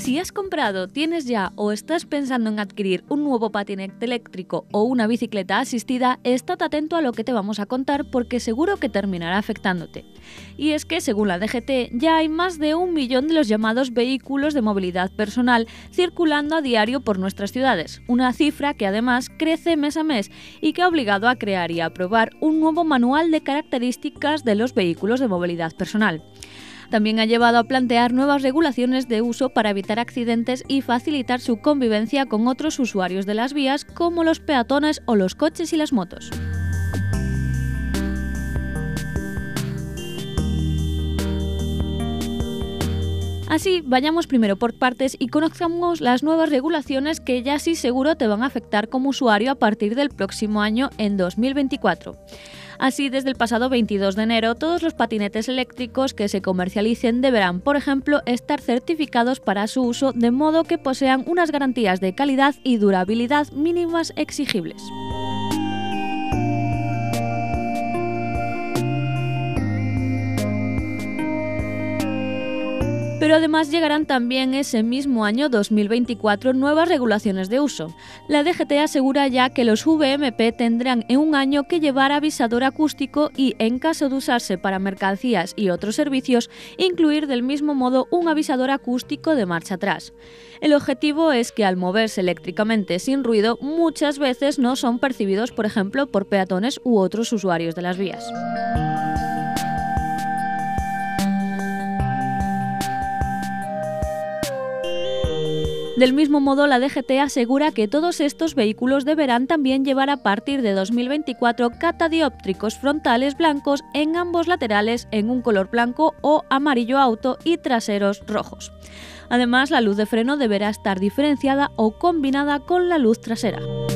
Si has comprado, tienes ya o estás pensando en adquirir un nuevo patinete eléctrico o una bicicleta asistida, estate atento a lo que te vamos a contar porque seguro que terminará afectándote. Y es que, según la DGT, ya hay más de 1 millón de los llamados vehículos de movilidad personal circulando a diario por nuestras ciudades, una cifra que además crece mes a mes y que ha obligado a crear y a aprobar un nuevo manual de características de los vehículos de movilidad personal. También ha llevado a plantear nuevas regulaciones de uso para evitar accidentes y facilitar su convivencia con otros usuarios de las vías como los peatones o los coches y las motos. Así, vayamos primero por partes y conozcamos las nuevas regulaciones que ya sí seguro te van a afectar como usuario a partir del próximo año en 2024. Así, desde el pasado 22 de enero, todos los patinetes eléctricos que se comercialicen deberán, por ejemplo, estar certificados para su uso de modo que posean unas garantías de calidad y durabilidad mínimas exigibles. Pero además llegarán también ese mismo año 2024 nuevas regulaciones de uso. La DGT asegura ya que los VMP tendrán en un año que llevar avisador acústico y, en caso de usarse para mercancías y otros servicios, incluir del mismo modo un avisador acústico de marcha atrás. El objetivo es que al moverse eléctricamente sin ruido, muchas veces no son percibidos, por ejemplo, por peatones u otros usuarios de las vías. Del mismo modo, la DGT asegura que todos estos vehículos deberán también llevar a partir de 2024 catadióptricos frontales blancos en ambos laterales en un color blanco o amarillo auto y traseros rojos. Además, la luz de freno deberá estar diferenciada o combinada con la luz trasera.